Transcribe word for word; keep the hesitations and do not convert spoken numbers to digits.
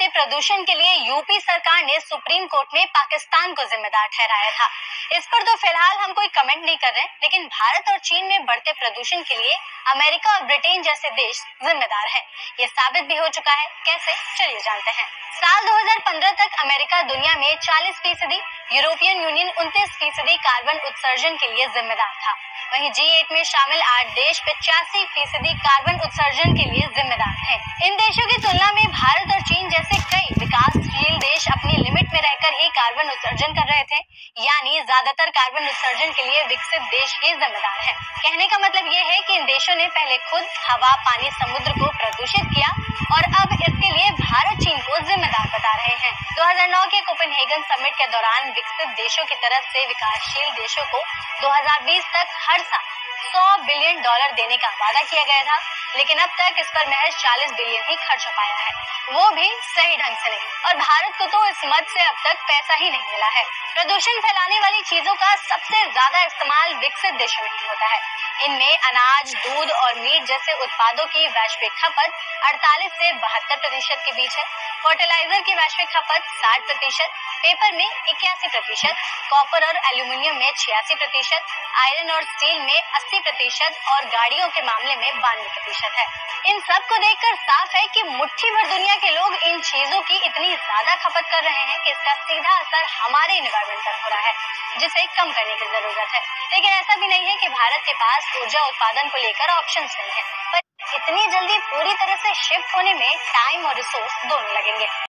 बढ़ते प्रदूषण के लिए यूपी सरकार ने सुप्रीम कोर्ट में पाकिस्तान को जिम्मेदार ठहराया था। इस पर तो फिलहाल हम कोई कमेंट नहीं कर रहे, लेकिन भारत और चीन में बढ़ते प्रदूषण के लिए अमेरिका और ब्रिटेन जैसे देश जिम्मेदार हैं। ये साबित भी हो चुका है। कैसे, चलिए जानते हैं। साल दो हज़ार पंद्रह तक अमेरिका दुनिया में चालीस फीसदी, यूरोपियन यूनियन उनतीस फीसदी कार्बन उत्सर्जन के लिए जिम्मेदार था। वहीं जी एट में शामिल आठ देश पचासी फीसदी कार्बन उत्सर्जन के लिए जिम्मेदार हैं। इन देशों की तुलना में भारत और चीन जैसे कई विकासशील देश अपनी लिमिट में रहकर ही कार्बन उत्सर्जन कर रहे थे, यानी ज्यादातर कार्बन उत्सर्जन के लिए विकसित देश ही जिम्मेदार हैं। कहने का मतलब ये है कि इन देशों ने पहले खुद हवा, पानी, समुद्र को प्रदूषित किया और अब इसके लिए भारत चीन को जिम्मेदार बता रहे हैं। दो हज़ार नौ के कोपेनहेगन समिट के दौरान विकसित देशों की तरफ से विकासशील देशों को दो हज़ार बीस तक हर साल सौ बिलियन डॉलर देने का वादा किया गया था, लेकिन अब तक इस पर महज चालीस बिलियन ही खर्च हो पाया है, वो भी सही ढंग से नहीं। और भारत को तो इस मद से अब तक पैसा ही नहीं मिला है। प्रदूषण फैलाने वाली चीजों का सबसे ज्यादा इस्तेमाल विकसित देशों में ही होता है। इनमें अनाज, दूध और मीट जैसे उत्पादों की वैश्विक खपत अड़तालीस से बहत्तर प्रतिशत के बीच है। फर्टिलाइजर की वैश्विक खपत साठ प्रतिशत, पेपर में इक्यासी प्रतिशत, कॉपर और एल्यूमिनियम में छियासी प्रतिशत, आयरन और स्टील में अस्सी प्रतिशत और गाड़ियों के मामले में बानवे प्रतिशत है। इन सब को देखकर साफ है कि मुट्ठी भर दुनिया के लोग इन चीजों की इतनी ज्यादा खपत कर रहे हैं कि इसका सीधा असर हमारे एनवायरमेंट पर हो रहा है, जिसे कम करने की जरूरत है। लेकिन ऐसा भी नहीं है कि भारत के पास ऊर्जा उत्पादन को लेकर ऑप्शंस नहीं है, पर इतनी जल्दी पूरी तरह से शिफ्ट होने में टाइम और रिसोर्स दोनों लगेंगे।